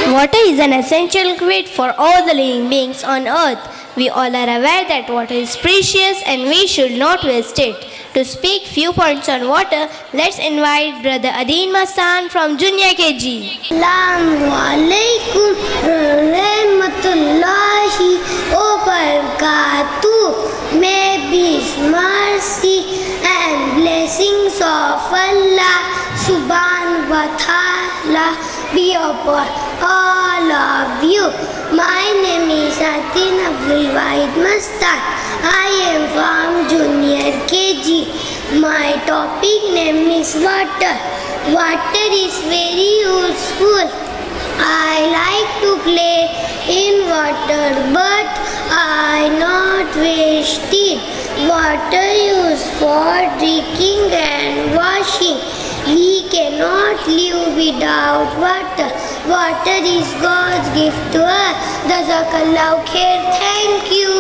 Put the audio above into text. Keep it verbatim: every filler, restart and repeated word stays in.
Water is an essential liquid for all the living beings on earth. We all are aware that water is precious and we should not waste it. To speak few points on water, let's invite Brother Adin Mastan from Junior K G. Assalamu alaikum rahmatullahi wa barakatuh. May peace, mercy and blessings of Allah subhanahu wa ta'ala be upon all of you. My name is Adin Mastan. I am from Junior K G. My topic name is water. Water is very useful. I like to play in water, but I not waste it. Water used for drinking and washing. We cannot live without water. Water is God's gift to us. Jazakallahu khair. Thank you.